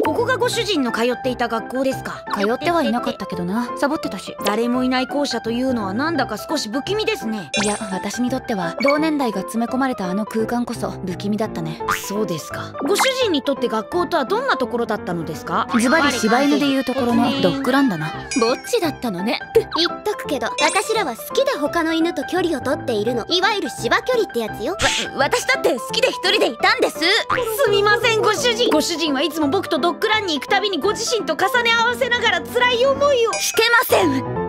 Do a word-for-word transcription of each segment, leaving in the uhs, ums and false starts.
ここがご主人の通っていた学校ですか？ 通ってはいなかったけどな、サボってたし。 誰もいない校舎というのはなんだか少し不気味ですね。 いや、私にとっては同年代が詰め込まれたあの空間こそ不気味だったね。 そうですか。ご主人にとって学校とはどんなところだったのですか？ ズバリ柴犬でいうところのドッグランだな。 ぼっちだったのね。言っとくけど、私らは好きで他の犬と距離を取っているの。いわゆる柴距離ってやつよ。わ、私だって好きで一人でいたんです。 すみません、ご主人。ご主人はいつも僕とドッグランに行くたびにご自身と重ね合わせながら辛い思いをしてません。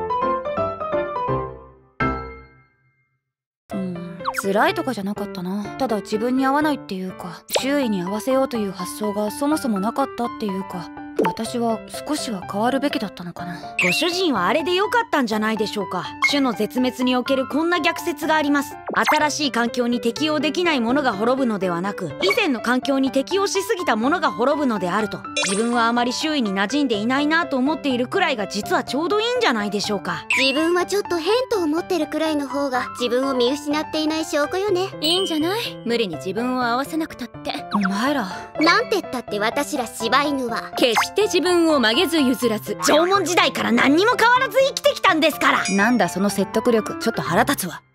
辛いとかじゃなかったな。ただ自分に合わないっていうか、周囲に合わせようという発想がそもそもなかったっていうか、私は少しは変わるべきだったのかな。 ご主人はあれで良かったんじゃないでしょうか。種の絶滅におけるこんな逆説があります。新しい環境に適応できないものが滅ぶのではなく、以前の環境に適応しすぎたものが滅ぶのであると。自分はあまり周囲に馴染んでいないなと思っているくらいが実はちょうどいいんじゃないでしょうか。 自分はちょっと変と思ってるくらいの方が自分を見失っていない証拠よね。 いいんじゃない？無理に自分を合わせなくたって。 お前らなんてったって私ら柴犬は決して自分を曲げず譲らず、 縄文時代から何にも変わらず生きてきたんですから。 なんだその説得力、ちょっと腹立つわ。